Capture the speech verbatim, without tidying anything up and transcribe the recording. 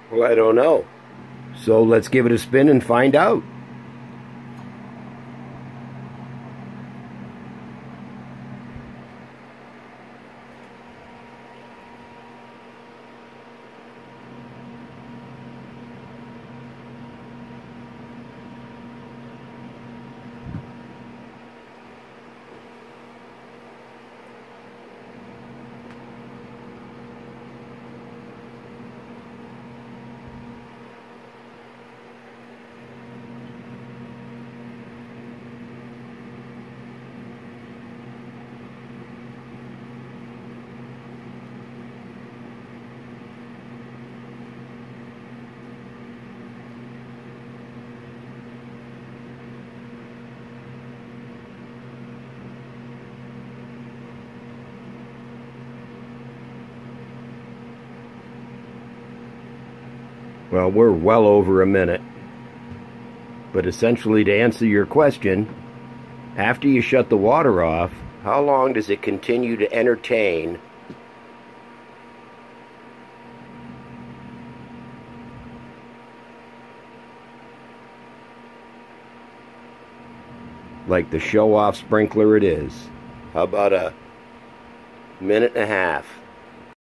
Well, I don't know. So let's give it a spin and find out. Well, we're well over a minute. But essentially, to answer your question, after you shut the water off, how long does it continue to entertain like the show-off sprinkler it is? How about a minute and a half?